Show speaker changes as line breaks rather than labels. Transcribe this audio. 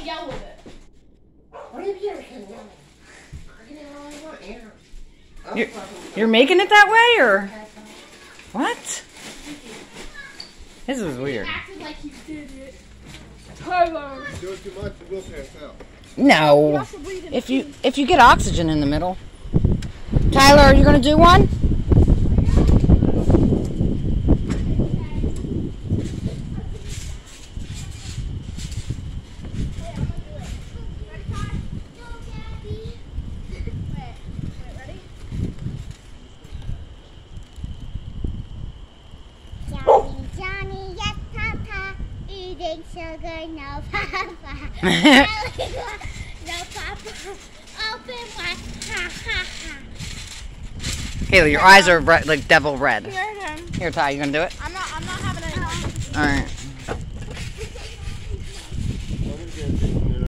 yell with it.
What if you can yell?
You're making it that way, or what? This is weird.
He acted like he did it. Tyler.
If you do it too much, you will pass out.
No. If you get oxygen in the middle. Tyler, are you gonna do one?
Johnny, yes, Papa, eating sugar, no, Papa. No, Papa, open my, ha, ha, ha.
Haley, your eyes are like devil red.
Here,
Here, Ty, you gonna do it?
I'm not having any.
All right.